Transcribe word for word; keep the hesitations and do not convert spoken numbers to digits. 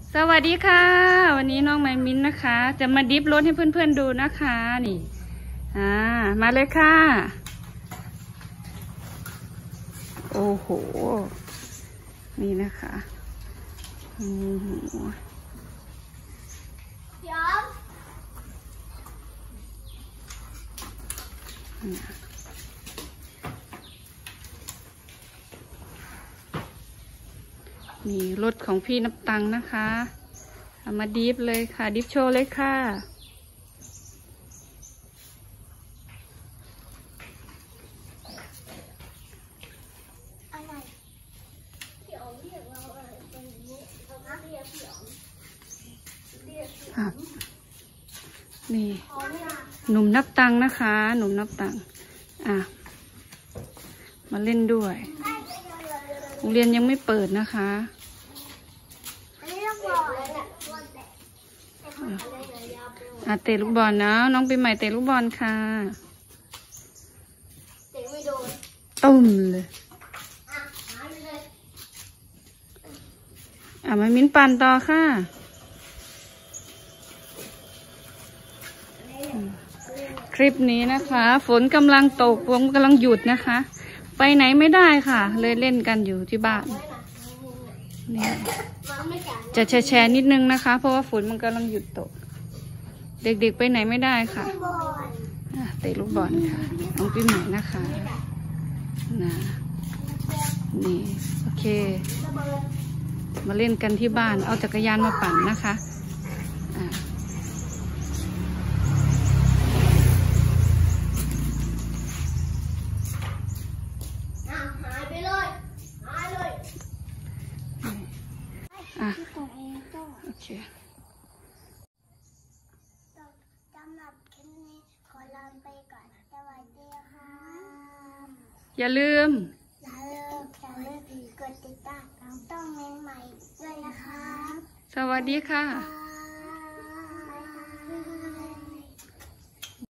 สวัสดีค่ะวันนี้น้องไมมิ้นนะคะ จะมาดิฟรถให้เพื่อนๆดูนะคะนี่อ่ามาเลยค่ะโอ้โหนี่นะคะอืมยอมนี่รถของพี่นับตังนะคะเอามาดิฟเลยค่ะดิฟโชว์เลยค่ะนี่หนุ่มนับตังนะคะ หนุ่มนับตังอ่ะมาเล่นด้วยโรงเรียนยังไม่เปิดนะคะอ่ะเตะลูกบอลนะน้องปีใหม่เตะลูกบอลค่ะตุ้มเลยอ่ะมามิ้นปั่นต่อค่ะคลิปนี้นะคะฝนกำลังตกฝนกำลังหยุดนะคะไปไหนไม่ได้ค่ะเลยเล่นกันอยู่ที่บ้านนี่จะแชร์นิดนึงนะคะเพราะว่าฝนมันกำลังหยุดตกเด็กๆไปไหนไม่ได้ค่ะเตะลูกบอลค่ะน้องปีใหม่นะคะนะนี่โอเคมาเล่นกันที่บ้านเอาจักรยานมาปั่นนะคะอ่ะโอเคสำหรับคลิปนี้ขอลาไปก่อนสวัสดีค่ะอย่าลืมอย่าลืมอย่าลืมกดติดตามต้องเมนใหม่ด้วยนะคะสวัสดีค่ะ